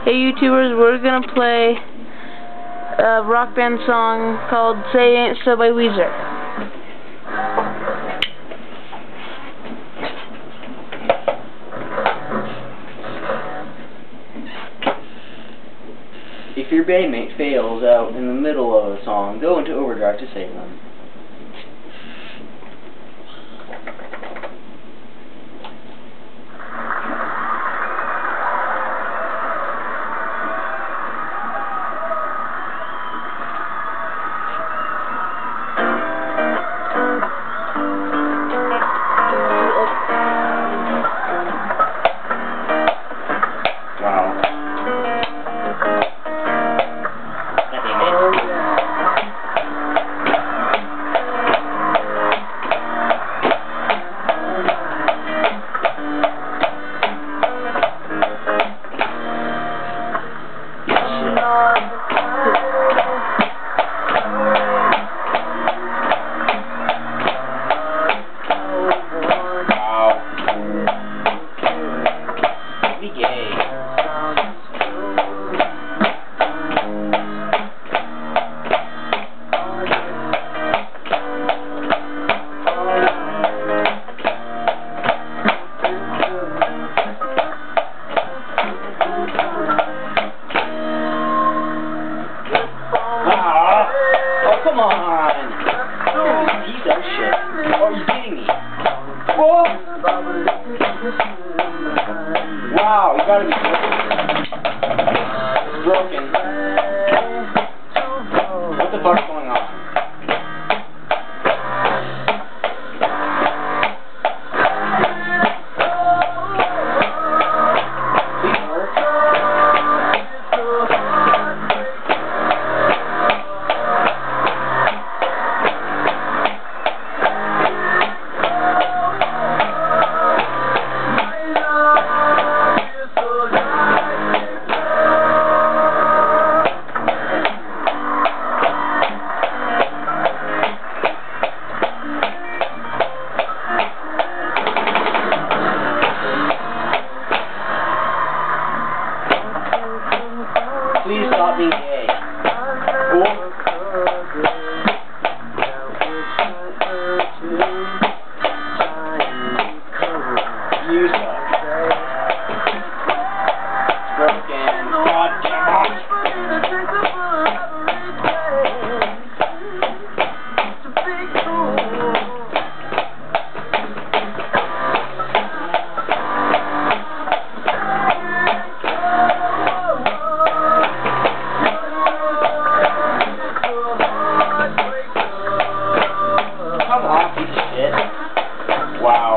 Hey YouTubers, we're gonna play a rock band song called Say Ain't So by Weezer. If your bandmate fails out in the middle of a song, go into overdrive to save them. Come on! Piece of shit. Oh, are you kidding me? Whoa! Wow, you gotta be broken. What the fuck's going on? Please stop being gay. Cool? You suck. Broken. God damn it. Come on, piece of shit. Wow.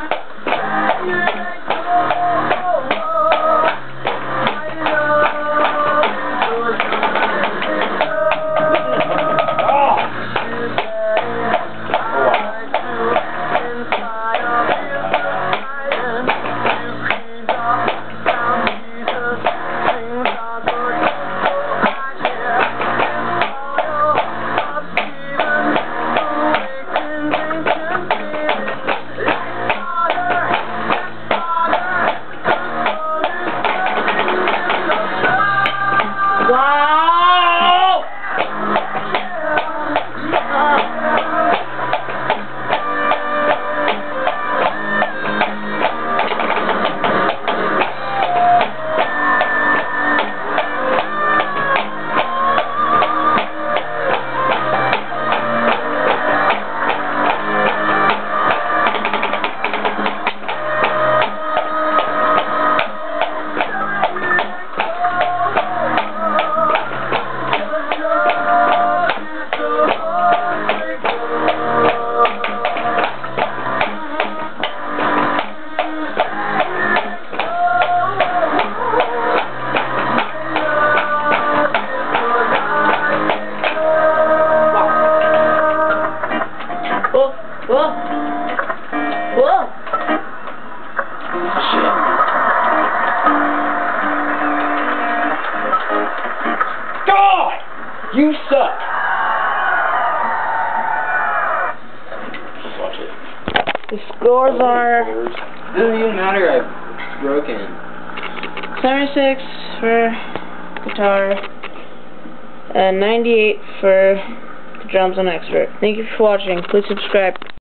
Whoa! Whoa! Shit. God! You suck! Just watch it. The scores are... It doesn't even matter, I've broken. 76, for guitar, 98 for the drums on expert. Thank you for watching. Please subscribe.